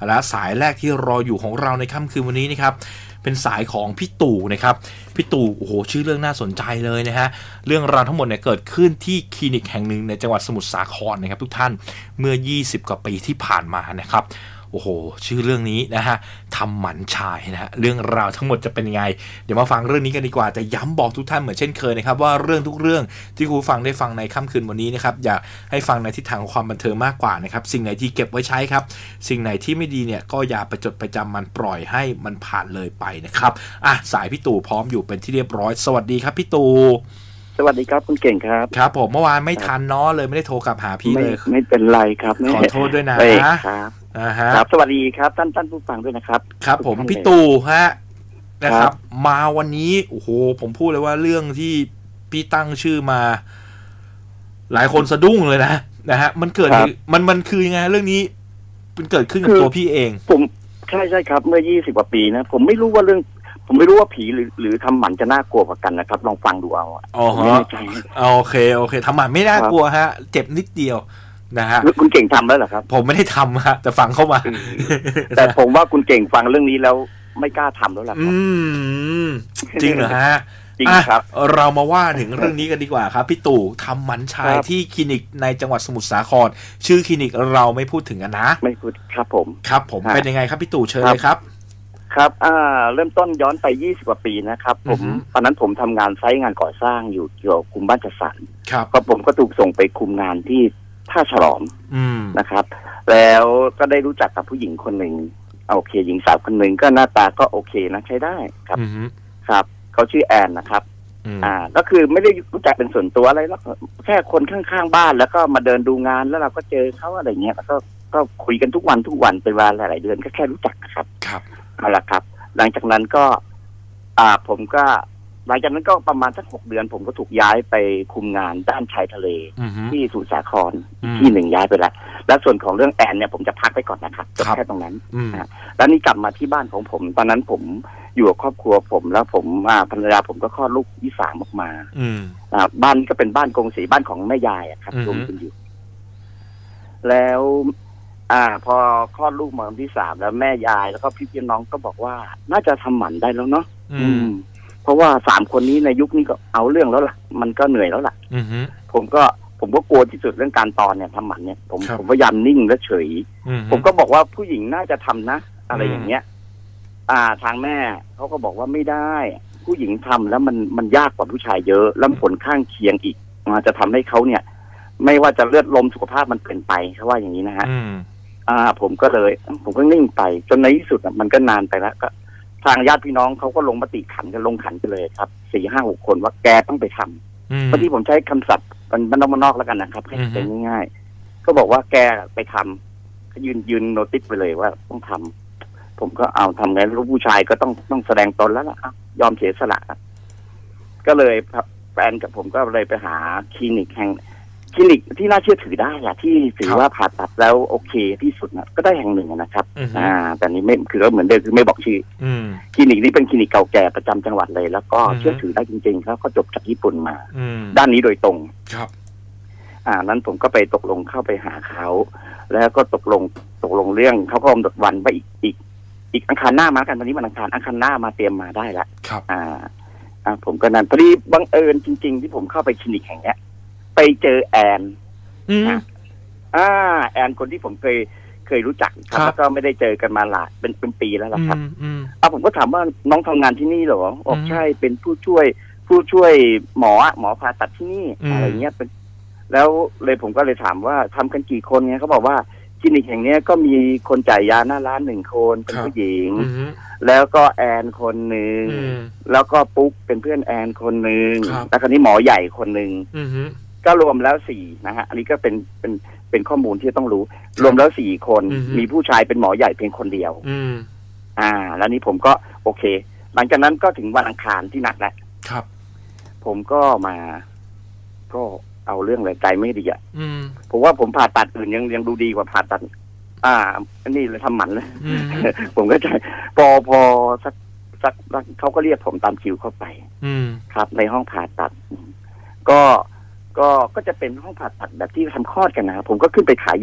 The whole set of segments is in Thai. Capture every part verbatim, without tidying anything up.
และสายแรกที่รออยู่ของเราในค่ำคืนวันนี้นะครับเป็นสายของพี่ตู่นะครับพี่ตู่โอ้โหชื่อเรื่องน่าสนใจเลยนะฮะเรื่องราวทั้งหมดเนี่ยเกิดขึ้นที่คลินิกแห่งหนึ่งในจังหวัดสมุทรสาครนะครับทุกท่านเมื่อยี่สิบกว่าปีที่ผ่านมานะครับโอ้โหชื่อเรื่องนี้นะฮะทำหมันชายนะฮะเรื่องราวทั้งหมดจะเป็นยังไงเดี๋ยวมาฟังเรื่องนี้กันดีกว่าแต่ย้ำบอกทุกท่านเหมือนเช่นเคยนะครับว่าเรื่องทุกเรื่องที่คุณฟังได้ฟังในค่ำคืนวันนี้นะครับอยากให้ฟังในทิศทางของความบันเทิงมากกว่านะครับสิ่งไหนที่เก็บไว้ใช้ครับสิ่งไหนที่ไม่ดีเนี่ยก็อย่าไปจดไปจำมันปล่อยให้มันผ่านเลยไปนะครับอ่ะสายพี่ตู่พร้อมอยู่เป็นที่เรียบร้อยสวัสดีครับพี่ตู่สวัสดีครับคุณเก่งครับครับผมเมื่อวานไม่ทันเนาะเลยไม่ได้โทรกลับหาพี่เลยไม่เป็นไรครับขอโทษด้วยนะครับครับสวัสดีครับท่านท่านผู้ฟังด้วยนะครับครับผมพี่ตู่ฮะนะครับมาวันนี้โอ้โหผมพูดเลยว่าเรื่องที่พี่ตั้งชื่อมาหลายคนสะดุ้งเลยนะนะฮะมันเกิดมันมันคือยังไงเรื่องนี้มันเกิดขึ้นกับตัวพี่เองผมใช่ใช่ครับเมื่อยี่สิบกว่าปีนะผมไม่รู้ว่าเรื่องผมไม่รู้ว่าผีหรือหรือทำหมันจะน่ากลัวกว่ากันนะครับลองฟังดูเอาอ๋อฮะโอเคโอเคทำหมันไม่น่ากลัวฮะเจ็บนิดเดียวนะฮะคุณเก่งทำแล้วเหรอครับผมไม่ได้ทำฮะแต่ฟังเข้ามาแต่ผมว่าคุณเก่งฟังเรื่องนี้แล้วไม่กล้าทำแล้วล่ะครับจริงเหรอฮะจริงครับเรามาว่าถึงเรื่องนี้กันดีกว่าครับพี่ตู่ทำหมันชายที่คลินิกในจังหวัดสมุทรสาครชื่อคลินิกเราไม่พูดถึงกันนะไม่พูดครับผมครับผมเป็นยังไงครับพี่ตู่เชิญเลยครับครับอ่าเริ่มต้นย้อนไปยี่สิบกว่าปีนะครับผมตอนนั้นผมทำงานไซต์งานก่อสร้างอยู่เกี่ยวกับคุมบ้านจัดสรรครับก็ผมก็ถูกส่งไปคุมงานที่ท่าฉลอมนะครับแล้วก็ได้รู้จักกับผู้หญิงคนหนึ่งโอเคหญิงสาวคนหนึ่งก็หน้าตาก็โอเคนะใช้ได้ครับครับเขาชื่อแอนนะครับอ่าก็คือไม่ได้รู้จักเป็นส่วนตัวอะไรแล้วแค่คนข้างๆบ้านแล้วก็มาเดินดูงานแล้วเราก็เจอเขาอะไรเงี้ยแล้วก็ก็คุยกันทุกวันทุกวันเป็นเวลาหลายๆเดือนก็แค่รู้จักนะครับครับเอาละครับหลังจากนั้นก็อ่าผมก็หลังจากนั้นก็ประมาณสักหกเดือนผมก็ถูกย้ายไปคุมงานด้านชายทะเลที่สมุทรสาครที่หนึ่งย้ายไปแล้วและส่วนของเรื่องแอนเนี่ยผมจะพักไปก่อนนะครับแค่ตรงนั้นนะแล้วนี่กลับมาที่บ้านของผมตอนนั้นผมอยู่กับครอบครัวผมแล้วผมภรรยาผมก็คลอดลูกที่สามออกมาบ้านก็เป็นบ้านกงสีบ้านของแม่ยายครับรวมกันอยู่แล้วอ่าพอคลอดลูกมาคนที่สามแล้วแม่ยายแล้วก็พี่พี่น้องก็บอกว่าน่าจะทำหมันได้แล้วเนาะเพราะว่าสามคนนี้ในยุคนี้ก็เอาเรื่องแล้วล่ะมันก็เหนื่อยแล้วล่ะผมก็ผมก็กลัวที่สุดเรื่องการตอนเนี่ยทำหมันเนี่ยผมผมพยายามนิ่งและเฉยผมก็บอกว่าผู้หญิงน่าจะทำนะอะไรอย่างเงี้ยอ่าทางแม่เขาก็บอกว่าไม่ได้ผู้หญิงทำแล้วมันมันยากกว่าผู้ชายเยอะแล้วผลข้างเคียงอีกมันจะทำให้เขาเนี่ยไม่ว่าจะเลือดลมสุขภาพมันเปลี่ยนไปเขาว่าอย่างนี้นะฮะอ่าผมก็เลยผมก็นิ่งไปจนในที่สุดมันก็นานไปแล้วก็ทางญาติพี่น้องเขาก็ลงมติขันกันลงขันไปเลยครับสี่ห้าหกคนว่าแกต้องไปทำบางทีผมใช้คำศัพท์มันมันนอกมันนอกแล้วกันนะครับให้เป็นง่ายๆก็บอกว่าแกไปทำก็ยืนยืนโนติสไปเลยว่าต้องทำผมก็เอาทำไงลูกผู้ชายก็ต้องต้องแสดงตนแล้วล่ะยอมเสียสละก็เลยแฟนกับผมก็เลยไปหาคลินิกแห่งคลินิกที่น่าเชื่อถือได้อะที่ถือว่าผ่าตัดแล้วโอเคที่สุดนะก็ได้แห่งหนึ่งนะครับอ่าแต่นี้ไม่คือก็เหมือนเดิมคือไม่บอกชื่อคลินิกนี้เป็นคลินิกเก่าแก่ประจำจังหวัดเลยแล้วก็เชื่อถือได้จริงๆเขาก็จบจากญี่ปุ่นมาด้านนี้โดยตรงครับอ่านั้นผมก็ไปตกลงเข้าไปหาเขาแล้วก็ตกลงตกลงเรื่องเขาก็กำหนดวันไปอีกอีกอีกอังคารหน้ามากันวันนี้วันอังคารอังคารหน้ามาเตรียมมาได้แล้วครับอ่าอ่าผมก็นั่นพอดีบังเอิญจริงๆที่ผมเข้าไปคลินิกแห่งเนี้ยไปเจอแอนนะอ่าแอนคนที่ผมเคยเคยรู้จักครับแล้วก็ไม่ได้เจอกันมาหลายเป็นเป็นปีแล้วล่ะครับอ่าผมก็ถามว่าน้องทำงานที่นี่เหรอบอกใช่เป็นผู้ช่วยผู้ช่วยหมอหมอผ่าตัดที่นี่อะไรเงี้ยเป็นแล้วเลยผมก็เลยถามว่าทำกันกี่คนเงี้ยเขาบอกว่าคลินิกแห่งนี้ก็มีคนจ่ายยาหน้าร้านหนึ่งคนเป็นผู้หญิงแล้วก็แอนคนหนึ่งแล้วก็ปุ๊กเป็นเพื่อนแอนคนหนึ่งแล้วคราวนี้หมอใหญ่คนหนึ่งก็รวมแล้วสี่นะฮะอันนี้ก็เป็นเป็นเป็นข้อมูลที่ต้องรู้รวมแล้วสี่คนมีผู้ชายเป็นหมอใหญ่เพียงคนเดียวอ่าแล้วนี้ผมก็โอเคหลังจากนั้นก็ถึงวันอังคารที่นัดแล้วครับผมก็มาก็เอาเรื่องเลยใจไม่ดีอ่ะผมว่าผมผ่าตัดอื่นยังยังดูดีกว่าผ่าตัดอ่าอันนี้เลยทำหมันเลยผมก็ใจพอพอสักสักเขาก็เรียกผมตามคิวเข้าไปครับในห้องผ่าตัดก็ก็ก็จะเป็นห้องผ่าตัดแบบที่ทำคลอดกันนะครับผมก็ขึ้นไปขาอย่างข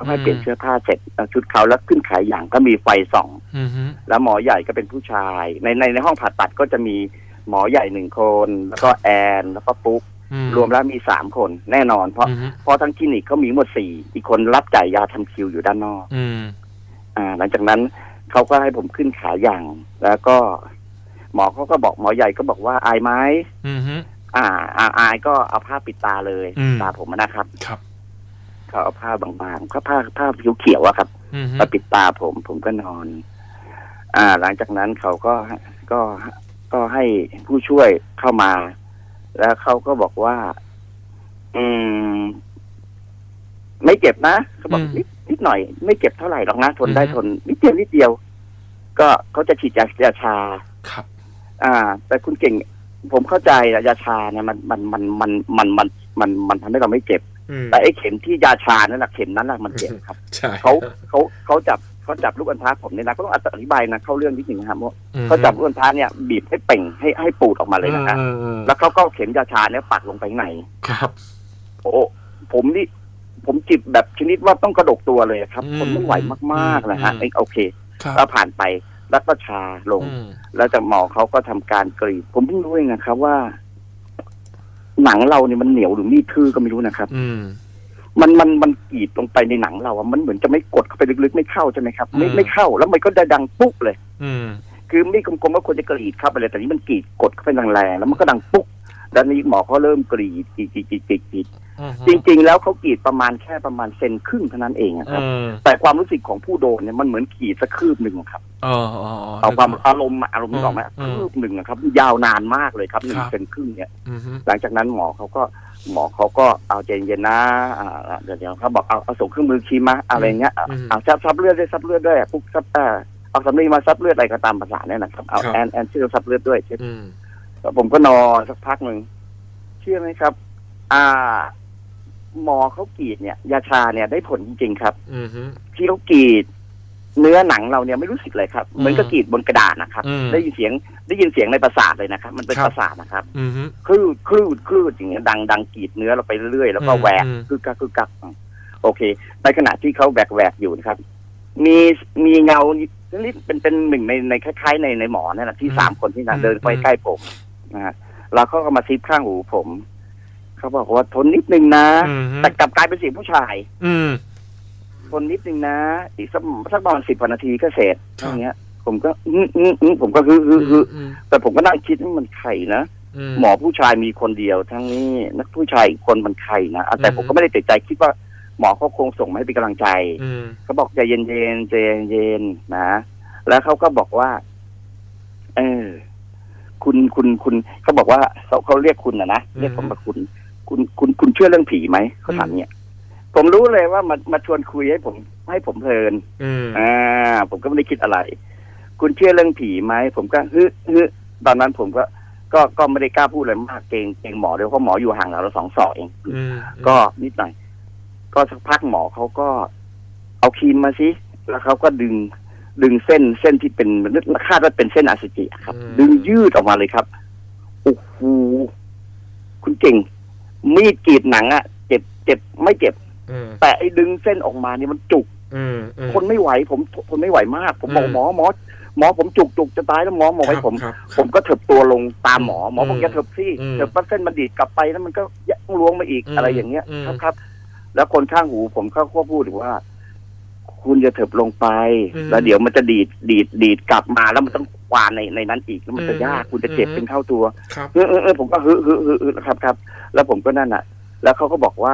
เขาให้เปลี่ยนเสื้อผ้าเสร็จชุดเขาแล้วขึ้นขายอย่างก็มีไฟส่องแล้วหมอใหญ่ก็เป็นผู้ชายในในในห้องผ่าตัดก็จะมีหมอใหญ่หนึ่งคนแล้วก็แอนแล้วก็ปุ๊กรวมแล้วมีสามคนแน่นอนเพราะเพราะทั้งคลินิกเขามีหมดสี่อีกคนรับจ่ายยาทำคิวอยู่ด้านนอกอ่าหลังจากนั้นเขาก็ให้ผมขึ้นขาอย่างแล้วก็หมอเขาก็บอกหมอใหญ่ก็บอกว่าอายไหมอ่าอาอายก็เอาผ้าปิดตาเลยตาผมนะครับครับเขาเอาผ้าบางๆเขาผ้าผ้าเขียวๆอะครับมาปิดตาผมผมก็นอน อ่า หลังจากนั้นเขาก็ก็ก็ให้ผู้ช่วยเข้ามา แล้วเขาก็บอกว่า อืม ไม่เจ็บนะเขาบอกนิดนิดหน่อยไม่เจ็บเท่าไหร่หรอกนะทนได้ทนนิดเดียวนิดเดียวก็เขาจะฉีดยายาชาครับอ่า แต่คุณเก่งผมเข้าใจยาชาเนี่ยมันมันมันมันมันมันมันมันทำให้เราไม่เจ็บแต่ไอ้เข็มที่ยาชานั่นแหละเข็มนั้นแหละมันเจ็บครับเขาเขาเขาจับเขาจับลูกอัณฑะผมเนี่ยนะก็ต้องอธิบายนะเข้าเรื่องนิดหนึ่งนะครับว่าเขาจับลูกอัณฑะเนี่ยบีบให้เป่งให้ให้ปูดออกมาเลยนะครับแล้วเขาก็เข็มยาชาเนี่ยปักลงไปไหนครับโอ้ผมนี่ผมจิบแบบชนิดว่าต้องกระดกตัวเลยครับคนไม่ไหวมากๆนะฮะโอเคแล้วผ่านไปแล้วก็ชาลงแล้วจากหมอเขาก็ทำการกรีดผมเพิ่งรู้เองนะครับว่าหนังเราเนี่ยมันเหนียวหรือมีดทื่อก็ไม่รู้นะครับมันมันมันกรีดลงไปในหนังเราอะมันเหมือนจะไม่กดเข้าไปลึกๆไม่เข้าใช่ไหมครับไม่ไม่เข้าแล้วมันก็ได้ดังปุ๊บเลยคือมีดกลมๆก็ควรจะกรีดเข้าไปเลยแต่นี้มันกรีดกดเข้าไปแรงๆแล้วมันก็ดังปุ๊บแล้วนี้หมอเขาเริ่มกรีดกรีดกรีดกรีดกรีดกรีดจริงๆแล้วเขากรีดประมาณแค่ประมาณเซนครึ่งเท่านั้นเองครับแต่ความรู้สึกของผู้โดนเนี่ยมันเหมือนกรีดสักคืบหนึ่งครับเอาความอารมณ์อารมณ์ออกไหมคืบหนึ่งครับยาวนานมากเลยครับหนึ่งเซนครึ่งเนี่ยหลังจากนั้นหมอเขาก็หมอเขาก็เอาใจเย็นนะเดี๋ยวเดี๋ยวเขาบอกเอาเอาส่งเครื่องมือคีมาอะไรเงี้ยเอาซับซับเลือดด้วยซับเลือดด้วยปุ๊บซับเอาสำลีมาซับเลือดอะไรก็ตามภาษาเนี่ยนะครับเอาแอนแอนเชื่อซับเลือดด้วยเช็ดแล้วผมก็นอนสักพักหนึ่งเชื่อไหมครับอ่าหมอเขากรีดเนี่ยยาชาเนี่ยได้ผลจริงๆครับที่เขากรีดเนื้อหนังเราเนี่ยไม่รู้สึกเลยครับเหมือนกับกรีดบนกระดาษนะครับได้ยินเสียงได้ยินเสียงในประสาทเลยนะครับมันเป็นประสาทนะครับคลื่นคลื่นคลื่นอย่างเงี้ยดังดังกรีดเนื้อเราไปเรื่อยๆแล้วก็แหวกคือกักคือกักโอเคในขณะที่เขาแหวกแหวกอยู่นะครับมีมีเงานี่เป็นเป็นหนึ่งในในคล้ายๆในในหมอเนี่ยนะที่สามคนที่นั่งเดินไปใกล้ผมนะฮะแล้วเขาก็มาซิบข้างหูผมเขาบอกว่าทนนิดนึงนะแต่กลับกลายเป็นเสียงผู้ชายทนนิดนึงนะอีกสักสักประมาณสิบนาทีก็เสร็จอย่างเงี้ยผมก็อืมอืมอืมผมก็ฮึฮึฮึแต่ผมก็นั่งคิดว่ามันใครนะหมอผู้ชายมีคนเดียวทั้งนี้นักผู้ชายอีกคนมันใครนะแต่ผมก็ไม่ได้ติดใจคิดว่าหมอเขาคงส่งมาให้เป็นกำลังใจเขาบอกใจเย็นเย็นใจเย็นนะแล้วเขาก็บอกว่าเออคุณคุณคุณเขาบอกว่าเขาเขาเรียกคุณนะนะเรียกผมว่าคุณคุณคุณคุณเชื่อเรื่องผีไหมเขาถามเนี่ยผมรู้เลยว่ามามาชวนคุยให้ผมให้ผมเพลินอ่าผมก็ไม่ได้คิดอะไรคุณเชื่อเรื่องผีไหมผมก็ฮึฮึตอนนั้นผมก็ก็ก็ไม่ได้กล้าพูดอะไรมากเกรงเกรงหมอด้วยเพราะหมออยู่ห่างเราสองศอกเองก็นิดหน่อยก็สักพักหมอเขาก็เอาครีมมาสิแล้วเขาก็ดึงดึงเส้นเส้นที่เป็นคาดว่าเป็นเส้นอสุจิครับดึงยืดออกมาเลยครับโอ้โหคุณเก่งมีดกรีดหนังอ่ะเจ็บเจ็บไม่เจ็บแต่ไอ้ดึงเส้นออกมานี่มันจุกทนไม่ไหวผมทนไม่ไหวมากผมบอกหมอหมอหมอผมจุกจุกจะตายแล้วหมอหมอให้ผมผมก็เถิบตัวลงตามหมอหมอบอกอย่าเถิบสิเถิบปั๊บเส้นมันดีดกลับไปแล้วมันก็ยังล้วงมาอีกอะไรอย่างเงี้ยครับครับแล้วคนข้างหูผมเขาก็พูดว่าคุณจะเถิบลงไปแล้วเดี๋ยวมันจะดีดดีดดีดกลับมาแล้วมันต้องควานในในนั้นอีกแล้วมันจะยากคุณจะเจ็บเป็นเข้าตัวเออเออเออผมก็ฮึฮึฮึฮึครับครับแล้วผมก็นั่นน่ะแล้วเขาก็บอกว่า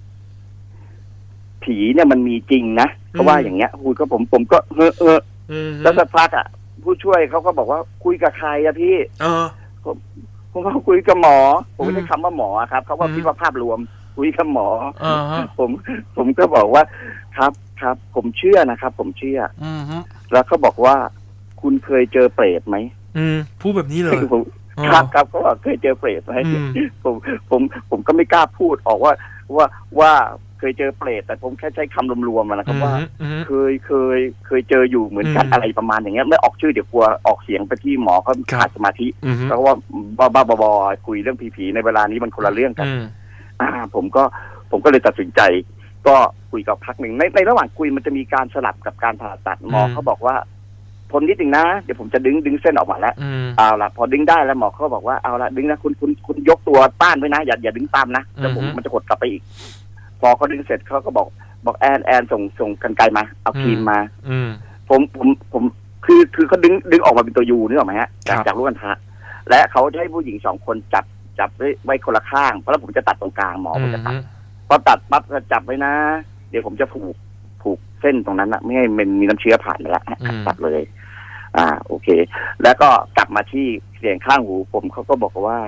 ผีเนี่ยมันมีจริงนะเพราะว่าอย่างเงี้ยคุยก็ผมผมก็เออเออแล้วสักพักอ่ะผู้ช่วยเขาก็บอกว่าคุยกับใครอะพี่เออผมผมก็คุยกับหมอผมไม่ใช่คำว่าหมอครับเขาว่าคิดว่าภาพรวมคุยกับหมอผมผมก็บอกว่าครับครับผมเชื่อนะครับผมเชื่อแล้วเขาบอกว่าคุณเคยเจอเปรตไหมอืมพูดแบบนี้เลยครับครับเขาบอกเคยเจอเปรตไหมผมผมผมก็ไม่กล้าพูดออกว่าว่าว่าเคยเจอเปรตแต่ผมแค่ใช้คำรวมๆนะครับว่าเคยเคยเคยเจออยู่เหมือนกันอะไรประมาณอย่างเงี้ยไม่ออกชื่อเดี๋ยวกลัวออกเสียงไปที่หมอเขาขาดสมาธิเพราะว่าบ้าๆบอๆคุยเรื่องผีๆในเวลานี้มันคนละเรื่องกันอ่าผมก็ผมก็เลยตัดสินใจก็คุยกับพักหนึ่งในในระหว่างคุยมันจะมีการสลับกับการผ่าตัดหมอเขาบอกว่าทนนิดนึงนะเดี๋ยวผมจะดึงดึงเส้นออกมาแล้วเอาละพอดึงได้แล้วหมอเขาบอกว่าเอาละดึงนะคุณคุณคุณยกตัวต้านไว้นะอย่าอย่าดึงตามนะแล้วผมมันจะกดกลับไปอีกพอเขาดึงเสร็จเขาก็บอกบอกแอนแอนส่งส่งกรรไกรมาเอาครีมมาผมผมผมคือคือเขาดึงดึงออกมาเป็นตัวยูนึกออกไหมฮะจากจากลูกอัณฑะและเขาให้ผู้หญิงสองคนจับจับไว้ไว้คนละข้างเพราะแล้วผมจะตัดตรงกลางหมอผมจะตัดพอตัดปั๊บก็จับไว้นะเดี๋ยวผมจะผูกผูกเส้นตรงนั้นนะไม่ให้มันมีน้ำเชื้อผ่านไปแล้วตัดเลยอ่าโอเคแล้วก็กลับมาที่เสียงข้างหูผมเขาก็บอกว่า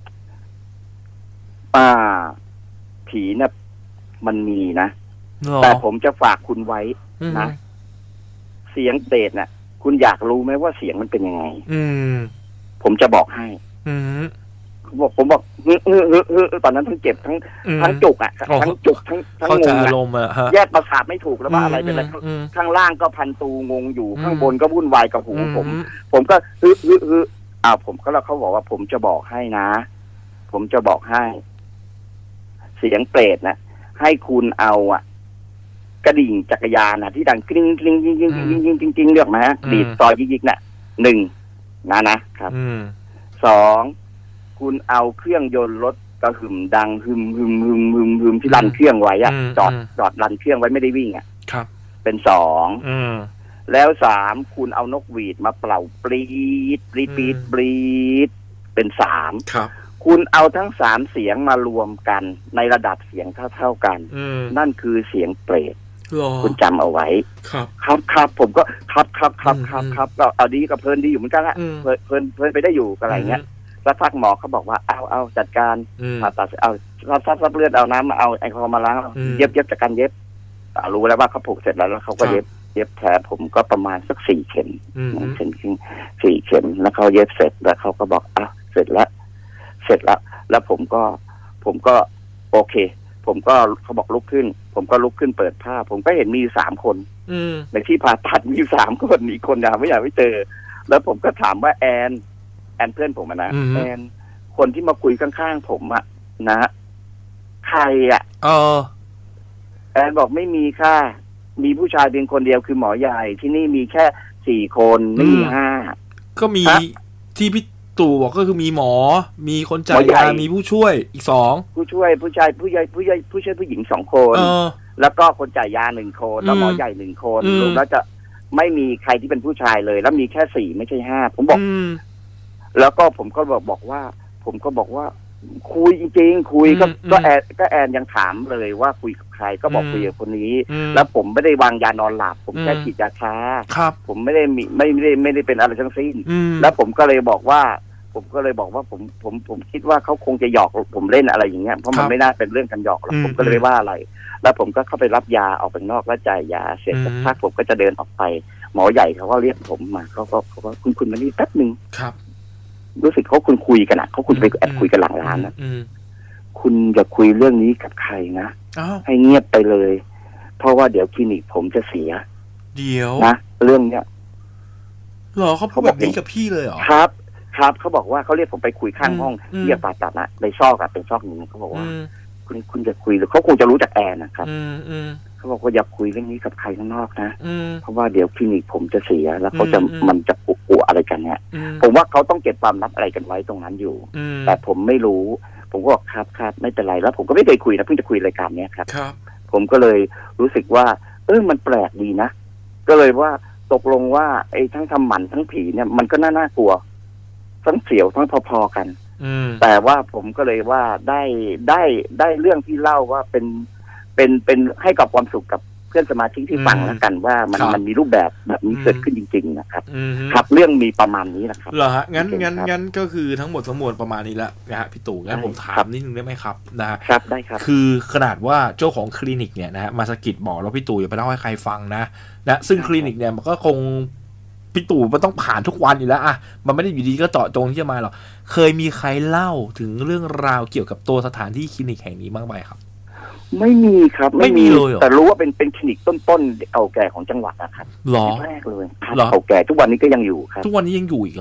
อ่าผีเนี่ยมันมีนะแต่ผมจะฝากคุณไว้นะเสียงเปรตน่ะคุณอยากรู้ไหมว่าเสียงมันเป็นยังไงผมจะบอกให้ผมบอกผมบอกเฮ้อเฮ้อเฮ้อเฮ้อตอนนั้นทั้งเจ็บทั้งทั้งจุกอ่ะทั้งจุกทั้งทั้งงงอ่ะแยกประสาทไม่ถูกแล้วว่าอะไรเป็นอะไรข้างล่างก็พันตูงงอยู่ข้างบนก็วุ่นวายกับหูผมผมก็เฮ้อเฮ้อเฮ้ออ้าวผมก็แล้วเขาบอกว่าผมจะบอกให้นะผมจะบอกให้เสียงเปรตนะให้คุณเอาอ่ะกระดิ่งจักรยานนะที่ดังกริ๊งกริ๊งกริ๊งกริ๊งกริ๊งกริ๊งกริ๊งกริ๊งเรียกไหมฮะดีดซอยยิกๆน่ะหนึ่งนะนะครับสองคุณเอาเครื่องยนต์รถกระหึ่มดังหึมหึมหึมหึมหึมที่รันเครื่องไว้อะจอดจอดรันเครื่องไว้ไม่ได้วิ่งอ่ะครับเป็นสองแล้วสามคุณเอานกหวีดมาเป่าปลีดปลีดปลีดปลีดเป็นสามครับคุณเอาทั้งสามเสียงมารวมกันในระดับเสียงเท่าๆกันนั่นคือเสียงเปรตคุณจำเอาไว้ครับครับครับผมก็ครับครับครับครับครับก็เอาดีกับเพลินดีอยู่เหมือนกันละเพลินเพลินเพลินไปได้อยู่อะไรเงี้ยแล้วพักหมอเขาบอกว่าเอาเอาจัดการผ่าตัดเอาซับซับซับเลือดเอาน้ำมาเอาแอลกอฮอล์มาล้างเย็บเย็บจากการเย็บรู้แล้วว่าเขาผูกเสร็จแล้วแล้วเขาก็เย็บเย็บแผลผมก็ประมาณสักสี่เข็มเข็มครึ่งสี่เข็มแล้วเขาเย็บเสร็จแล้วเขาก็บอกอ่ะเสร็จแล้วเสร็จแล้วแล้วผมก็ผมก็โอเคผมก็เขาบอกลุกขึ้นผมก็ลุกขึ้นเปิดผ้าผมก็เห็นมีสามคนในที่ผ่าตัดมีสามคนอีกคนอยากไม่อยากไม่เจอแล้วผมก็ถามว่าแอนแอนเพื่อนผมนะแอนคนที่มาคุยข้างๆผมอะนะใครอะเออแอนบอกไม่มีค่ะมีผู้ชายเพียงคนเดียวคือหมอใหญ่ที่นี่มีแค่สี่คนไม่มีห้าก็มีที่พี่ตู่บอกก็คือมีหมอมีคนจ่ายยามีผู้ช่วยอีกสองผู้ช่วยผู้ชายผู้ใหญ่ผู้ใหญ่ผู้ช่วยผู้หญิงสองคนแล้วก็คนจ่ายยาหนึ่งคนแล้วหมอใหญ่หนึ่งคนรวมแล้วจะไม่มีใครที่เป็นผู้ชายเลยแล้วมีแค่สี่ไม่ใช่ห้าผมบอกแล้วก็ผมก็บอกบอกว่าผมก็บอกว่าคุยจริงๆคุยก็ก็แอนก็แอนยังถามเลยว่าคุยกับใครก็บอกคุยกับคนนี้แล้วผมไม่ได้วางยานอนหลับผมแค่ฉีดยาชาผมไม่ได้มีไม่ได้ไม่ได้เป็นอะไรทั้งสิ้นแล้วผมก็เลยบอกว่าผมก็เลยบอกว่าผมผมผมคิดว่าเขาคงจะหยอกผมเล่นอะไรอย่างเงี้ยเพราะมันไม่น่าเป็นเรื่องกันหยอกหรอกผมก็เลยว่าอะไรแล้วผมก็เข้าไปรับยาออกไปนอกแล้วจ่ายยาเสร็จสักพักผมก็จะเดินออกไปหมอใหญ่เขาก็เรียกผมมาเขาก็เขาก็คุณคุณมานี่แป๊บนึงครับรู้สึกเขาคุณคุยกันอ่ะเขาคุณไปแอบคุยกันหลังร้านนะคุณอย่าคุยเรื่องนี้กับใครนะให้เงียบไปเลยเพราะว่าเดี๋ยวคลินิกผมจะเสียเดี๋ยวนะเรื่องเนี้ยหรอเขาพูดแบบนี้กับพี่เลยเหรอครับครับเขาบอกว่าเขาเรียกผมไปคุยข้างห้องที่จะผ่าตัดนะในซอกอะเป็นซอกหนึ่งเขาบอกว่าคุณคุณจะคุยหรือเขาคงจะรู้จักแอนนะครับเขาบอกว่าอย่าคุยเรื่องนี้กับใครข้างนอกนะเพราะว่าเดี๋ยวคลินิกผมจะเสียแล้วเขาจะมันจะปุกปัวอะไรกันเนี่ยผมว่าเขาต้องเก็บความลับอะไรกันไว้ตรงนั้นอยู่แต่ผมไม่รู้ผมก็บอกครับครับไม่เป็นไรแล้วผมก็ไม่เคยคุยนะเพิ่งจะคุยรายการนี้ครับผมก็เลยรู้สึกว่าเออมันแปลกดีนะก็เลยว่าตกลงว่าไอ้ทั้งทำหมันทั้งผีเนี่ยมันก็น่าน่ากลัวทั้งเสียวทั้งพอๆกันแต่ว่าผมก็เลยว่าได้ได้ได้เรื่องที่เล่าว่าเป็นเป็นเป็นให้กับความสุขกับเพื่อนสมาชิกที่ฟังแล้วกันว่ามันมันมีรูปแบบแบบนี้เกิดขึ้นจริงๆนะครับครับเรื่องมีประมาณนี้นะครับเหรอฮะงั้นงั้นงั้นก็คือทั้งหมดทั้งมวลประมาณนี้แล้วนะฮะพี่ตู่งั้นผมถามนิดนึงได้ไหมครับนะฮะครับได้ครับคือขนาดว่าเจ้าของคลินิกเนี่ยนะฮะมาสะกิดบอกแล้วพี่ตู่อย่าไปเล่าให้ใครฟังนะนะซึ่งคลินิกเนี่ยมันก็คงพี่ตู่มันต้องผ่านทุกวันอยู่แล้วอะมันไม่ได้อยู่ดีก็เจาะจงที่จะมาหรอกเคยมีใครเล่าถึงเรื่องราวเกี่ยวกับตัวสถานที่คลินิกแห่งนี้บ้างไหมครับไม่มีครับไม่มีเลยแต่รู้ว่าเป็นเป็นคลินิกต้นๆเก่าแก่ของจังหวัดนะครับหรอแรกเลยเก่าแก่ทุกวันนี้ก็ยังอยู่ครับทุกวันนี้ยังอยู่อีกเหรอ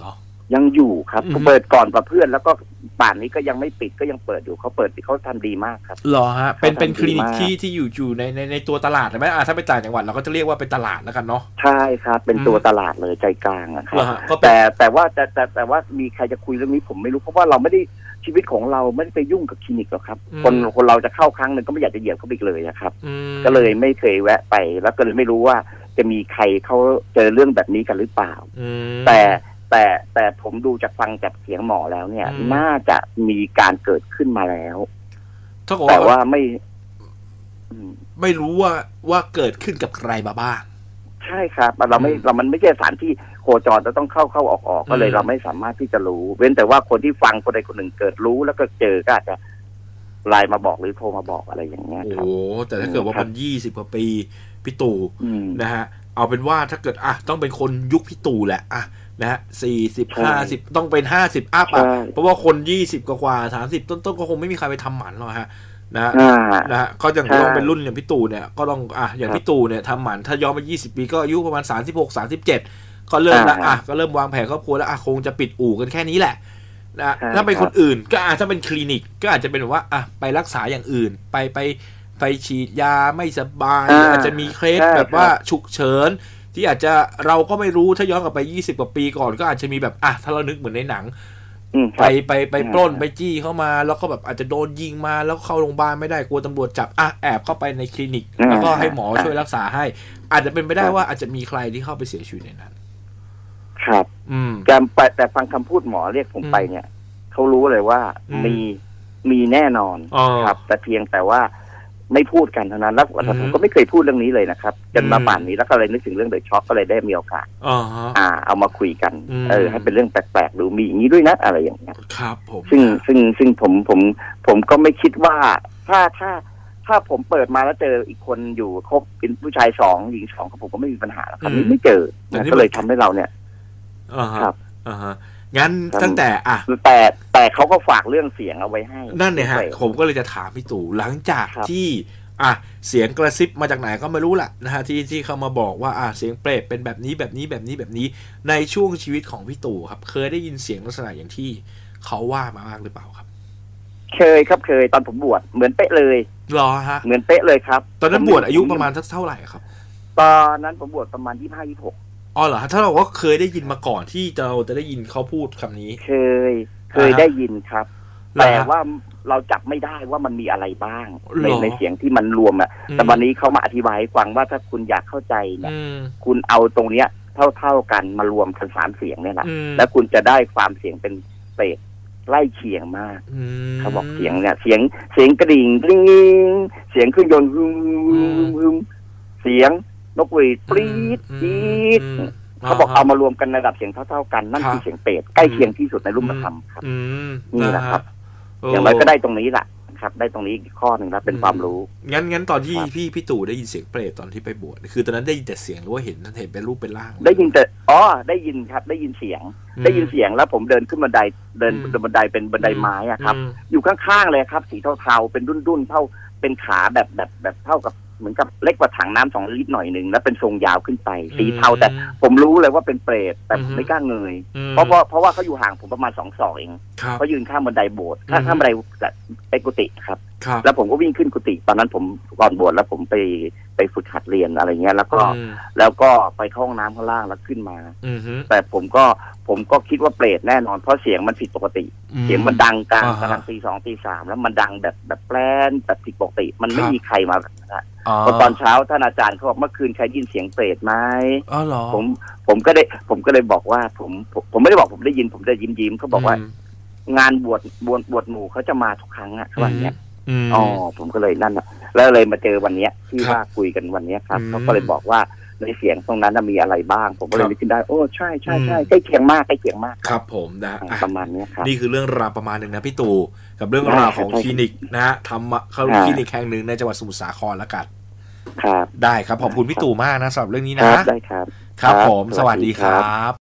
ยังอยู่ครับเปิดก่อนกับเพื่อนแล้วก็ป่านนี้ก็ยังไม่ปิดก็ยังเปิดอยู่เขาเปิดเขาทำดีมากครับเหรอฮะเป็นเป็นคลินิกที่ที่อยู่อยู่ในในในตัวตลาดใช่ไหมอ่าถ้าไปต่างจังหวัดเราก็จะเรียกว่าเป็นตลาดแล้วกันเนาะใช่ครับเป็นตัวตลาดเลยใจกลางอะครับแต่แต่ว่าแต่แต่แต่ว่ามีใครจะคุยเรื่องนี้ผมไม่รู้เพราะว่าเราไม่ได้ชีวิตของเราไม่ได้ไปยุ่งกับคลินิกหรอกครับคนคนเราจะเข้าครั้งหนึ่งก็ไม่อยากจะเหยียบเข้าไปเลยครับก็เลยไม่เคยแวะไปแล้วก็เลยไม่รู้ว่าจะมีใครเขาเจอเรื่องแบบนี้กันหรือเปล่าแต่แต่แต่ผมดูจากฟังจากเสียงหมอแล้วเนี่ยน่าจะมีการเกิดขึ้นมาแล้วแต่ว่าไม่ไม่รู้ว่าว่าเกิดขึ้นกับใครมาบ้างใช่ครับเราไม่เรามันไม่ใช่สถานที่โคจรจะต้องเข้าเข้าออกออกก็เลยเราไม่สามารถที่จะรู้เว้นแต่ว่าคนที่ฟังคนใดคนหนึ่งเกิดรู้แล้วก็เจอก็อาจจะไลน์มาบอกหรือโทรมาบอกอะไรอย่างเงี้ยครับโอ้แต่ถ้าเกิดว่ามันยี่สิบกว่าปีพี่ตู่นะฮะเอาเป็นว่าถ้าเกิดอ่ะต้องเป็นคนยุคพี่ตู่แหละอ่ะนะฮะสี่สิบห้าสิบต้องเป็นห้าสิบอัพอ่ะเพราะว่าคนยี่สิบกว่าสามสิบต้นๆก็คงไม่มีใครไปทำหมันหรอกฮะนะนะฮะก็อย่างต้องเป็นรุ่นอย่างพี่ตู่เนี่ยก็ต้องอ่ะอย่างพี่ตู่เนี่ยทำหมันถ้าย้อนไปยี่สิบปีก็อายุประมาณสามสิบหก สามสิบเจ็ดก็เริ่มละอ่ะก็เริ่มวางแผนครอบครัวแล้วอ่ะคงจะปิดอู่กันแค่นี้แหละนะถ้าเป็นคนอื่นก็อาจจะเป็นคลินิกก็อาจจะเป็นแบบว่าอ่ะไปรักษาอย่างอื่นไปไปไปฉีดยาไม่สบายอาจจะมีเคสแบบว่าฉุกเฉินที่อาจจะเราก็ไม่รู้ถ้าย้อนกลับไปยี่สิบกว่าปีก่อนก็อาจจะมีแบบอ่ะถ้าเรานึกเหมือนในหนังไปไปไปปล้นไปจี้เข้ามาแล้วก็แบบอาจจะโดนยิงมาแล้วเข้าโรงพยาบาลไม่ได้กลัวตำรวจจับอ่ะแอบเข้าไปในคลินิกแล้วก็ให้หมอช่วยรักษาให้อาจจะเป็นไปได้ว่าอาจจะมีใครที่เข้าไปเสียชีวิตในนั้นครับอืมแต่แต่ฟังคำพูดหมอเรียกผมไปเนี่ยเขารู้เลยว่ามีมีแน่นอนครับแต่เพียงแต่ว่าไม่พูดกันเท่านั้นแล้วผมก็ไม่เคยพูดเรื่องนี้เลยนะครับจนมาป่านนี้แล้วก็เลยนึกถึงเรื่องเดอะช็อคก็เลยได้มีโอกาสอ่าเอามาคุยกันเออให้เป็นเรื่องแปลกๆดูมีอย่างนี้ด้วยนะอะไรอย่างเงี้ยครับผมซึ่งซึ่งซึ่งผมผมผมก็ไม่คิดว่าถ้าถ้าถ้าผมเปิดมาแล้วเจออีกคนอยู่คบเป็นผู้ชายสองหญิงสองผมก็ไม่มีปัญหาแล้วครับนี้ไม่เจอก็เลยทำให้เราเนี่ยครับอ่าฮะงั้นตั้งแต่อ่ะแต่แต่เขาก็ฝากเรื่องเสียงเอาไว้ให้นั่นเนี่ยฮะผมก็เลยจะถามพี่ตู่หลังจากที่อ่ะเสียงกระซิบมาจากไหนก็ไม่รู้ล่ะนะฮะที่ที่เขามาบอกว่าอ่ะเสียงเปรตเป็นแบบนี้แบบนี้แบบนี้แบบนี้ในช่วงชีวิตของพี่ตู่ครับเคยได้ยินเสียงลักษณะอย่างที่เขาว่ามาบ้างหรือเปล่าครับเคยครับเคยตอนผมบวชเหมือนเป๊ะเลยหรอฮะเหมือนเป๊ะเลยครับตอนนั้นบวชอายุประมาณสักเท่าไหร่ครับตอนนั้นผมบวชประมาณยี่สิบห้า ยี่สิบหกอ๋อเหรอถ้าเราก็เคยได้ยินมาก่อนที่เราจะได้ยินเขาพูดคำนี้เคยเคยได้ยินครับแต่ว่าเราจับไม่ได้ว่ามันมีอะไรบ้างในในเสียงที่มันรวมอ่ะแต่วันนี้เขามาอธิบายให้ฟังว่าถ้าคุณอยากเข้าใจเนี่ยคุณเอาตรงเนี้ยเท่าเท่ากันมารวมกันสามเสียงเนี่ยแหละแล้วคุณจะได้ความเสียงเป็นเศษไล่เคียงมากเขาบอกเสียงเนี่ยเสียงเสียงกระดิ่งกริ๊งเสียงเครื่องยนต์ฮึมฮึมเสียงนกหวีดปรี๊ดจี๊ดเขาบอกเอามารวมกันในระดับเสียงเท่าๆกันนั่นคือเสียงเปรตใกล้เคียงที่สุดในรูปธรรมครับนี่แหละครับอย่างไรก็ได้ตรงนี้แหละครับได้ตรงนี้อีกข้อหนึ่งครับเป็นความรู้งั้นงั้นตอนที่พี่พี่ตู่ได้ยินเสียงเปรตตอนที่ไปบวชคือตอนนั้นได้ยินแต่เสียงหรือว่าเห็นเห็นเป็นรูปเป็นร่างได้ยินแต่อ๋อได้ยินครับได้ยินเสียงได้ยินเสียงแล้วผมเดินขึ้นบันไดเดินบันไดเป็นบันไดไม้อะครับอยู่ข้างๆเลยครับสีเทาๆเป็นดุ้นๆเท่าเป็นขาแบบแบบแบบเท่ากับเหมือนกับเล็กกว่าถังน้ำสองลิตรหน่อยหนึ่งแล้วเป็นทรงยาวขึ้นไปสีเทาแต่ผมรู้เลยว่าเป็นเปรตแต่ผมไม่กล้าเงยเพราะเพราะเพราะว่าเขาอยู่ห่างผมประมาณสองศอกเองเขายืนข้ามบันไดโบสถ์ข้ามข้ามบันไดไปกุฏิครับแล้วผมก็วิ่งขึ้นกุฏิตอนนั้นผมก่อนบวชแล้วผมไปไปฝึกหัดเรียนอะไรเงี้ยแล้วก็แล้วก็ไปเข้าห้องน้ำข้างล่างแล้วขึ้นมาแต่ผมก็ผมก็คิดว่าเปรตแน่นอนเพราะเสียงมันผิดปกติเสียงมันดังกลางกลางตีสองตีสามแล้วมันดังแบบแบบแปลนแบบผิดปกติมันไม่มีใครมาพอตอนเช้าท่านอาจารย์เขาบอกเมื่อคืนใครยินเสียงเปรตไหมอ๋อเหรอผมผมก็ได้ผมก็เลยบอกว่าผมผมไม่ได้บอกผมได้ยินผมได้ยิ้มยิ้มเขาบอกว่างานบวชบวชบวชหมู่เขาจะมาทุกครั้งอะวันเนี้ยอ๋อผมก็เลยนั่นอะแล้วเลยมาเจอวันเนี้ยที่ว่าคุยกันวันเนี้ยครับเขาก็เลยบอกว่าในเสียงตรงนั้นมีอะไรบ้างผมก็เลยนึกขึ้นได้โอ้ใช่ใช่ใช่ใกล้เคียงมากใกล้เคียงมากครับผมนะประมาณนี้ครับนี่คือเรื่องราวประมาณหนึ่งนะพี่ตู่กับเรื่องราวของคลินิกนะฮะทำเขาคลินิกแห่งหนึ่งในจังหวัดสมุทรสาครแล้วกันครับได้ครับขอบคุณพี่ตู่มากนะสำหรับเรื่องนี้นะได้ครับครับผมสวัสดีครับ